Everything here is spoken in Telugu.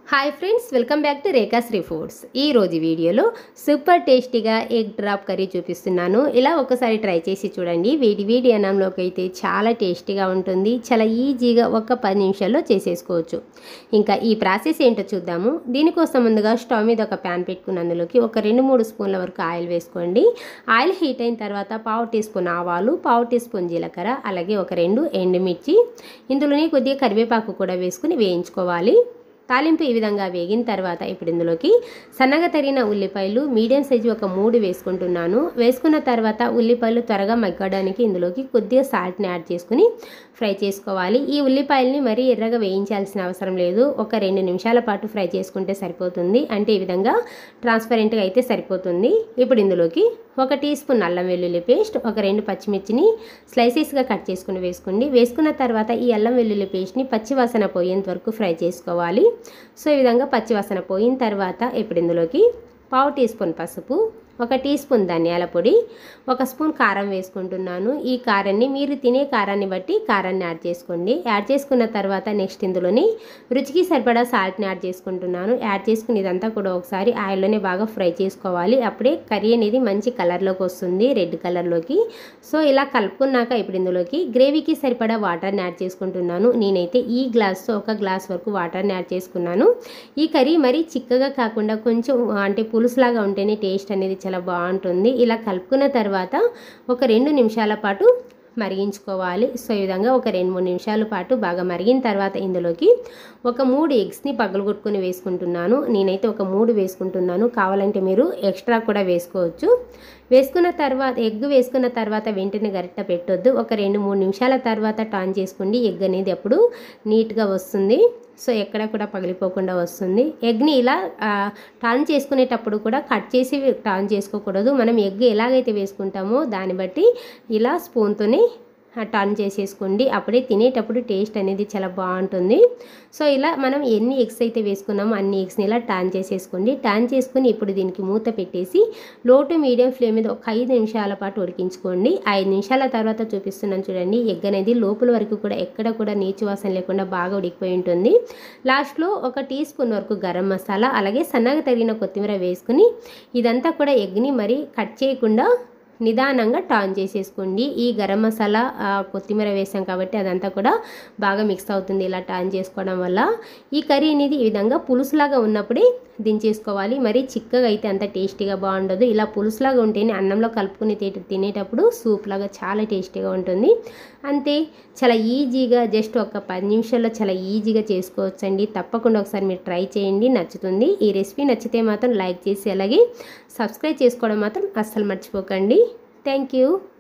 Hi friends, welcome back to Rekhashri foods. ఈ రోజు వీడియోలో సూపర్ టేస్టీగా ఎగ్ డ్రాప్ కర్రీ చూపిస్తున్నాను. ఇలా ఒకసారి ట్రై చేసి చూడండి. వేడి అన్నంలోకి అయితే చాలా టేస్టీగా ఉంటుంది. చాలా ఈజీగా ఒక 10 నిమిషాల్లో చేసేసుకోవచ్చు. ఇంకా ఈ ప్రాసెస్ ఏంటో చూద్దాము. దీనికోసం ముందుగా స్టవ్ మీద ఒక ప్యాన్ పెట్టుకుని అందులోకి ఒక 2-3 స్పూన్ల వరకు ఆయిల్ వేసుకోండి. ఆయిల్ హీట్ అయిన తర్వాత 1/2 టీ స్పూన్ ఆవాలు, 1/2 టీ స్పూన్ జీలకర్ర, అలాగే ఒక 2 ఎండుమిర్చి, ఇందులోనే కొద్దిగా కరివేపాకు కూడా వేసుకుని వేయించుకోవాలి. తాలింపు ఈ విధంగా వేగిన తర్వాత ఇప్పుడు ఇందులోకి సన్నగా తరిగిన ఉల్లిపాయలు మీడియం సైజు ఒక 3 వేసుకుంటున్నాను. వేసుకున్న తర్వాత ఉల్లిపాయలు త్వరగా మగ్గడానికి ఇందులోకి కొద్దిగా సాల్ట్ని యాడ్ చేసుకుని ఫ్రై చేసుకోవాలి. ఈ ఉల్లిపాయల్ని మరీ ఎర్రగా వేయించాల్సిన అవసరం లేదు. ఒక 2 నిమిషాల పాటు ఫ్రై చేసుకుంటే సరిపోతుంది. అంటే ఈ విధంగా ట్రాన్స్పరెంట్గా అయితే సరిపోతుంది. ఇప్పుడు ఇందులోకి 1 టీ స్పూన్ అల్లం వెల్లుల్లి పేస్ట్, ఒక 2 పచ్చిమిర్చిని స్లైసెస్గా కట్ చేసుకుని వేసుకోండి. వేసుకున్న తర్వాత ఈ అల్లం వెల్లుల్లి పేస్ట్ని పచ్చివాసన పోయేంత వరకు ఫ్రై చేసుకోవాలి. సో ఈ విధంగా పచ్చివాసన పోయిన తర్వాత ఇప్పుడు ఇందులోకి 1/2 టీ స్పూన్ పసుపు, 1 టీ స్పూన్ ధనియాల పొడి, 1 స్పూన్ కారం వేసుకుంటున్నాను. ఈ కారాన్ని మీరు తినే కారాన్ని బట్టి కారాన్ని యాడ్ చేసుకోండి. యాడ్ చేసుకున్న తర్వాత నెక్స్ట్ ఇందులోని రుచికి సరిపడా సాల్ట్ని యాడ్ చేసుకుంటున్నాను. యాడ్ చేసుకుని ఇదంతా కూడా ఒకసారి ఆయిల్లోనే బాగా ఫ్రై చేసుకోవాలి. అప్పుడే కర్రీ అనేది మంచి కలర్లోకి వస్తుంది, రెడ్ కలర్లోకి. సో ఇలా కలుపుకున్నాక ఇప్పుడు ఇందులోకి గ్రేవీకి సరిపడా వాటర్ని యాడ్ చేసుకుంటున్నాను. నేనైతే ఈ గ్లాస్తో 1 గ్లాస్ వరకు వాటర్ని యాడ్ చేసుకున్నాను. ఈ కర్రీ మరీ చిక్కగా కాకుండా కొంచెం అంటే పులుసులాగా ఉంటేనే టేస్ట్ అనేది చాలా బాగుంటుంది. ఇలా కలుపుకున్న తర్వాత ఒక 2 నిమిషాల పాటు మరిగించుకోవాలి. సో ఈ విధంగా ఒక 2-3 నిమిషాల పాటు బాగా మరిగిన తర్వాత ఇందులోకి ఒక 3 ఎగ్స్ని పగలగొట్టుకుని వేసుకుంటున్నాను. నేనైతే ఒక 3 వేసుకుంటున్నాను. కావాలంటే మీరు ఎక్స్ట్రా కూడా వేసుకోవచ్చు. వేసుకున్న తర్వాత ఎగ్ వేసుకున్న తర్వాత వెంటనే గరిట పెట్టొద్దు. ఒక 2-3 నిమిషాల తర్వాత టర్న్ చేసుకోండి. ఎగ్ అనేది అప్పుడు నీట్గా వస్తుంది. సో ఎక్కడ కూడా పగిలిపోకుండా వస్తుంది. ఎగ్ని ఇలా టర్న్ చేసుకునేటప్పుడు కూడా కట్ చేసి టర్న్ చేసుకోకూడదు. మనం ఎగ్ ఎలాగైతే వేసుకుంటామో దాన్ని బట్టి ఇలా స్పూన్తోనే టర్న్ చేసేసుకోండి. అప్పుడే తినేటప్పుడు టేస్ట్ అనేది చాలా బాగుంటుంది. సో ఇలా మనం ఎన్ని ఎగ్స్ అయితే వేసుకున్నామో అన్ని ఎగ్స్ని ఇలా టర్న్ చేసేసుకోండి. టర్న్ చేసుకుని ఇప్పుడు దీనికి మూత పెట్టేసి లో టు మీడియం ఫ్లేమ్ మీద ఒక 5 నిమిషాల పాటు ఉడికించుకోండి. 5 నిమిషాల తర్వాత చూపిస్తున్నాను చూడండి. ఎగ్ అనేది లోపల వరకు కూడా ఎక్కడ కూడా నీచు వాసన లేకుండా బాగా ఉడికిపోయి ఉంటుంది. లాస్ట్లో 1 టీ స్పూన్ వరకు గరం మసాలా, అలాగే సన్నగా తరిగిన కొత్తిమీర వేసుకుని ఇదంతా కూడా ఎగ్ని మరి కట్ చేయకుండా నిదానంగా టర్న్ చేసేసుకోండి. ఈ గరం మసాలా కొత్తిమీర వేసాం కాబట్టి అదంతా కూడా బాగా మిక్స్ అవుతుంది ఇలా టర్న్ చేసుకోవడం వల్ల. ఈ కర్రీ అనేది ఈ విధంగా పులుసులాగా ఉన్నప్పుడే దించేసుకోవాలి. మరి చిక్కగా అయితే అంత టేస్టీగా బాగుండదు. ఇలా పులుసులాగా ఉంటేనే అన్నంలో కలుపుకుని తినేటప్పుడు సూప్ లాగా చాలా టేస్టీగా ఉంటుంది. అంతే, చాలా ఈజీగా జస్ట్ ఒక 10 నిమిషాల్లో చాలా ఈజీగా చేసుకోవచ్చండి. తప్పకుండా ఒకసారి మీరు ట్రై చేయండి, నచ్చుతుంది. ఈ రెసిపీ నచ్చితే మాత్రం లైక్ చేసి అలాగే సబ్స్క్రైబ్ చేసుకోవడం మాత్రం అస్సలు మర్చిపోకండి. Thank you.